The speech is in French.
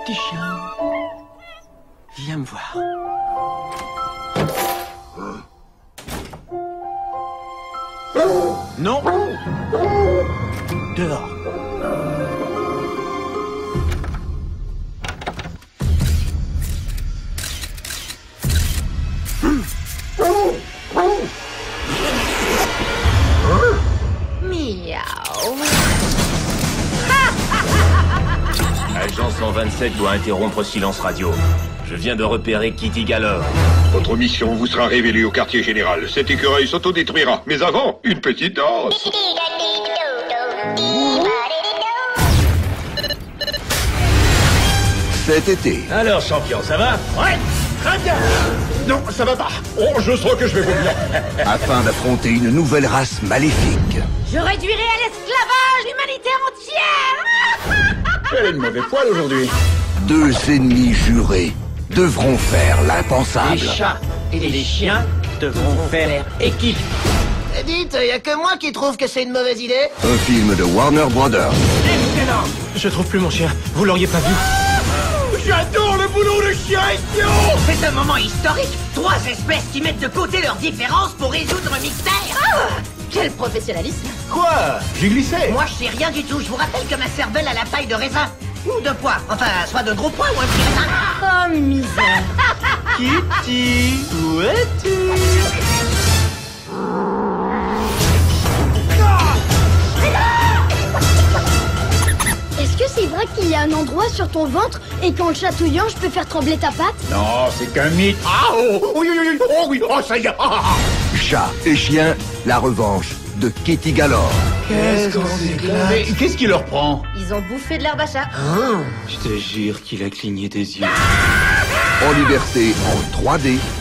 Petit chien, viens me voir. Non. Dehors. Miaou. Agent 127 doit interrompre silence radio. Je viens de repérer Kitty Galore. Votre mission vous sera révélée au quartier général. Cet écureuil s'autodétruira. Mais avant, une petite danse. Cet été, Alors, champion, ça va? Ouais, très bien. Non, ça va pas. Oh, je sens que je vais vomir. afin d'affronter une nouvelle race maléfique, Je réduirai à l'esclavage l'humanité entière. Elle a une mauvais poil aujourd'hui. deux ennemis jurés devront faire Les l'impensable. chats et les chiens devront faire équipe. Dites, y a que moi qui trouve que c'est une mauvaise idée. Un film de Warner Brothers. Excellent. Je trouve plus mon chien. Vous l'auriez pas vu? J'adore le boulot de chien idiot. C'est un moment historique. 3 espèces qui mettent de côté leurs différences pour résoudre un mystère. Quel professionnalisme. Quoi? J'ai glissé. Moi, je sais rien du tout. Je vous rappelle que ma cervelle a la taille de raisin. Ou de pois. Enfin, soit de gros pois ou un petit raisin. Oh, misère. Kitty, où es-tu? Est-ce que c'est vrai qu'il y a un endroit sur ton ventre et qu'en le chatouillant, je peux faire trembler ta patte? Non, c'est qu'un mythe. Ah oh, oui, oui, oui, oh oui, oh ça y est. Chat et chien, la revanche de Kitty Galore. Qu'est-ce qu'on s'éclate. Mais qu'est-ce qui leur prend? Ils ont bouffé de l'herbe à chat. Je te jure qu'il a cligné des yeux. En liberté en 3D